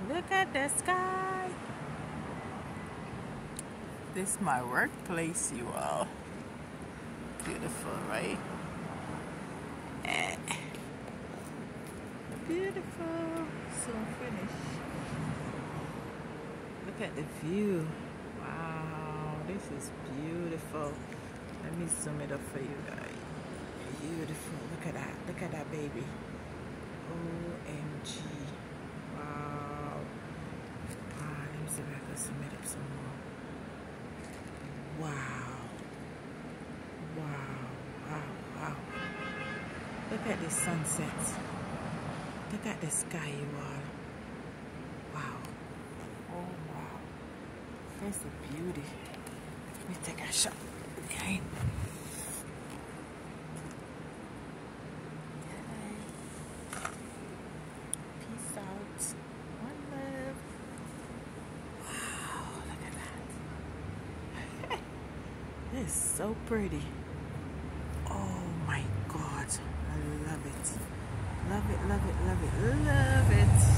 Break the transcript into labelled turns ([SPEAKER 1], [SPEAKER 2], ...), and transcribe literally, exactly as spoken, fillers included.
[SPEAKER 1] Look at the sky. This is my workplace, you all. Beautiful, right? Eh. Beautiful. Soon finished. Look at the view. Wow, this is beautiful. Let me zoom it up for you guys. Beautiful. Look at that. Look at that baby. O M G. Wow. Ah, let me see if I can zoom it up some more. Wow. Wow. Wow. Wow. Look at the sunset. Look at the sky, you all. Wow. Oh, wow. That's a beauty. Let me take a shot. Okay. Peace out. One love. Wow, look at that. This is so pretty. Oh my God. I love it. Love it, love it, love it, love it.